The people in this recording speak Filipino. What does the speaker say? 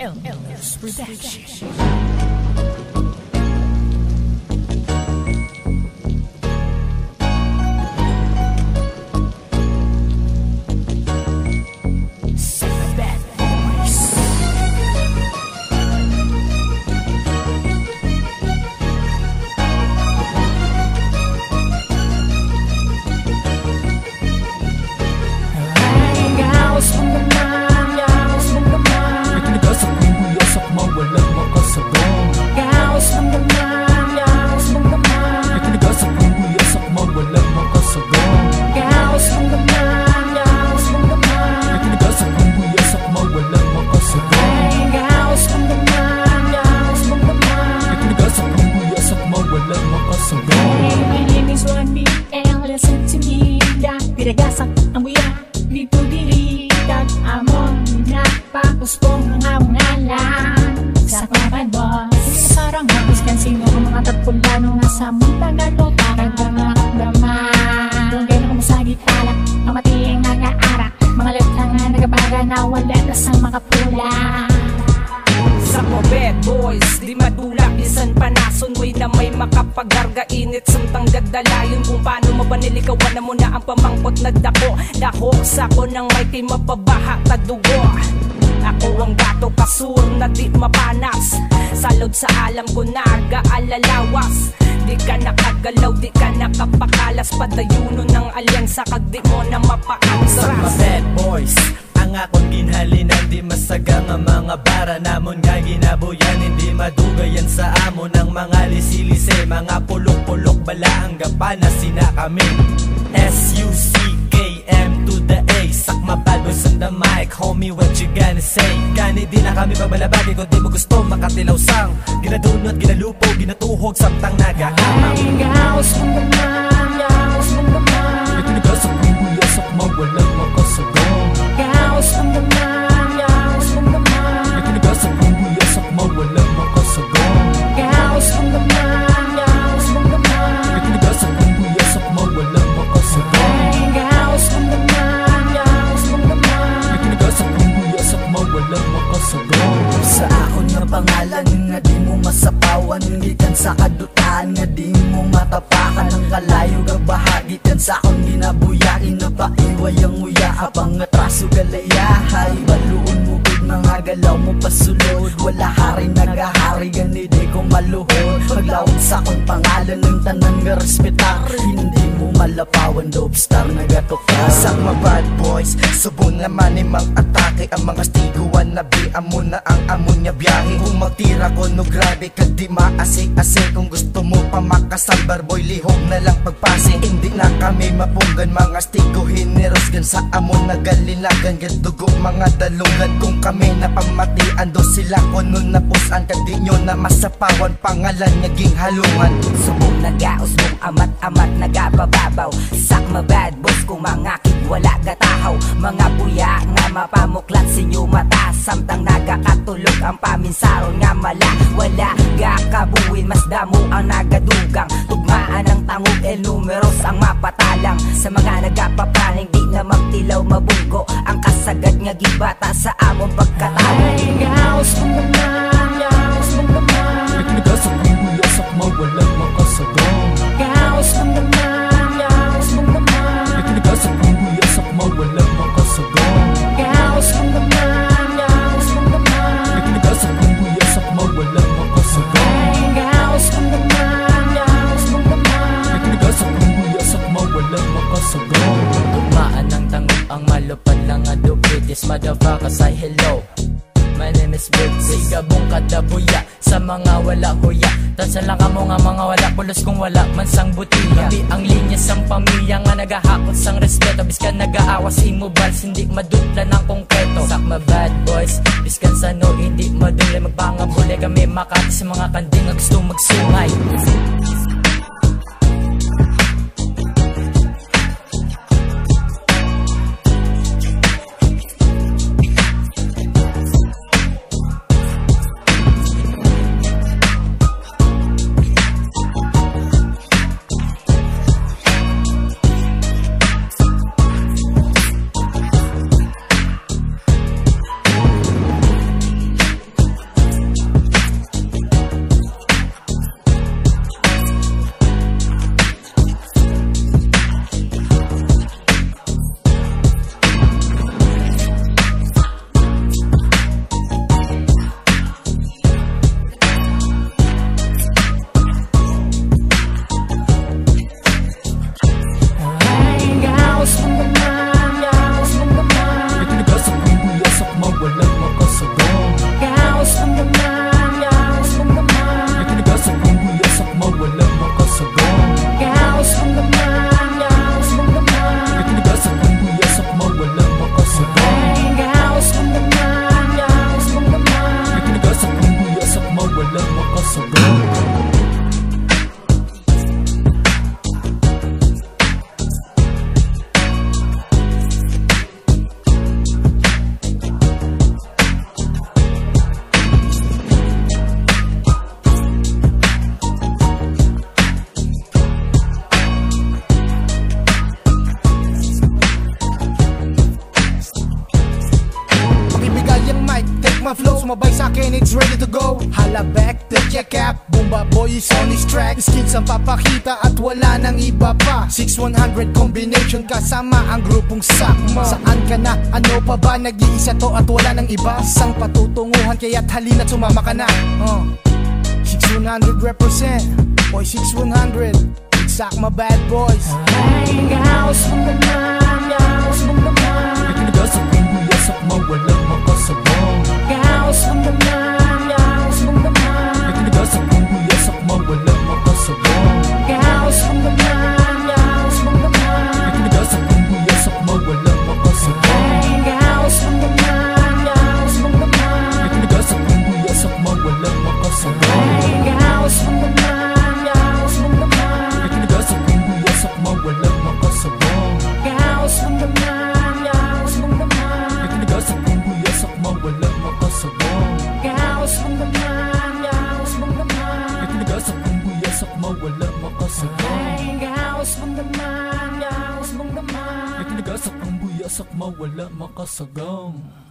LS Production. Piragasak ang buya, dito diridag amon napakuspong mga ngalan sa bad boys. Parang hapis kan sino ang mga tatpulano nga sa muntagan lo takag mga daman. Doon kayo na kumasagit alak, mamatiing nga-arak, mga letang nga nagabaga na wala na sa makapula. Sa mga bad boys, di madulak, lisan panason, way na may makapagarga init, samtang dagdalayon kung paano mabanilikawan na muna ang pamangkot nagdako. Dako sako ng may kay mapabaha tadugo. Ako ang gato kasur na di mapanas, salod sa alam ko nag-aalalawas. Di ka nakagalaw, di ka nakapakalas, padayuno ng alyansa kag di mo na mapaamsas. Sa mga bad boys, ang akong ginhalinan, di masagang ang mga bara namon nga ginabuyan. Hindi madugayan sa amon ng mga lisilise, mga pulok-pulok bala ang gapana sina kami. SUCKM to the A, sakma bad boys on the mic, homie what you gonna say? Gani di na kami pabalabagi kung di mo gusto makatilaw sang ginadunot, ginalupo, ginatuhog, samtang nagakamang gaos mong naman, gaos mong naman, itinigasok ng buya, sakma walang makasagong. gaos mong naman, gaos mong naman, Itinigasok ng buya, sakma walang makasagong. gaos mong naman, gaos mong naman, Itinigasok ng buya, sakma walang makasagong. gaos mong naman, gaos mong naman, Itinigasok ng buya, sakma walang makasagong. Sa akon nga pangalan nga di mo masapawan, gikan sa kadutaan nga di mo matapakan. Ang kalayo ga bahagi kan sa akon ginabuyain, na paiway ang uya abang atraso galayahay. Baluon mo big mga galaw mo pasulod, wala hari nagahari gani di ko maluhod. Paglawag sa akon pangalan ng tanan nga respetar, hindi mo malapawan lobstar nagatokar. Sa mga bad boys, subong naman imang atake ang mga stiguan na biam mo na ang amon nga biyahe. Kung magtira ko no grabe ka di maasik-asik, kung gusto mo pa makasalbar boy lihog na lang pagpasing. Hindi na kami mapunggan mga stigo hineros gan sa amon na galinagan gan dugo mga dalungan. Kung kami na pamatian do sila ko nun napusan kag di nyo na masapawan pangalan naging halungan. Subong nagaos mong amat-amat nagabababaw, sakma bad boys kung mga kid wala gatahaw. Mga buya nga mapamuklat sinyo mata, samtang nagakatulog ang paminsaron nga mala. Wala gakabuin, mas damo ang nagadugang, tugmaan ng tangog el numeros ang mapatalang. Sa mga nagapapraning di na magtilaw mabunggo, ang kasagad nga gibata sa among pagkatawa. gaos mong naman, gaos mong naman, Itinigasok ng buya, sakma walang makasagong. gaos mong naman, gaos mong naman, Itinigasok ng buya, sakma walang makasagong. gaos mong naman, gaos mong naman, Itinigasok ng buya, sakma walang makasagong. gaos mong naman, gaos mong naman, Itinigasok ng buya, sakma walang makasagong. Tugmaan ng tangog ang malupad lang adupit. This motherfucker say hello, my name is Big Sigabong kadabuya sa mga wala huya. Tansan lang kamo nga mga wala pulos kung wala man sang butiya. Di ang linya sang pamilya nga nagahakot sang respeto, biskan nagaawas imobals hindi madutla ng kongketo. Sakma bad boys, biskan sa no hindi maduli magbangabuli kami makati sa mga kanding nga gusto magsungay. sumabay sa'kin, it's ready to go. Hala back to check up, Bomba Boy is on this track. Skills ang papakita at wala nang iba pa. 6-100 combination kasama ang grupong Sakma. Saan ka na? Ano pa ba? Nag-iisa to at wala nang iba. Isang patutunguhan kaya't halina't sumama ka na. 6-100 represent, boy 6-100, it's Sakma bad boys. Ay, gaos mong naman, gaos mong naman. Nagasa kong kuya Sakma, walang makasabang. Gaos mong naman, gaos mong naman. Nagasa kong kuya Sakma, walang makasabang. Gaos mong naman, gaos mong naman. Nagasa kong kuya Sakma, walang makasabang. Ay, gaos mong naman, gaos mong naman. Nagasa kong kuya Sakma, walang makasabang. Ay, gaos mong naman, gaos mong naman. Nagasa kong kuya Sakma, walang makasabang. Gaos mong naman, gaos mong naman. Nagasa kong kuya Sakma, walang makasabang. Gaos mong naman, gaos mong naman. Nagasa kong kuya Sakma, walang makasabang. Ay, gaos mong naman, gaos mong naman. Nagasa kong kuya Sakma, walang makasagang.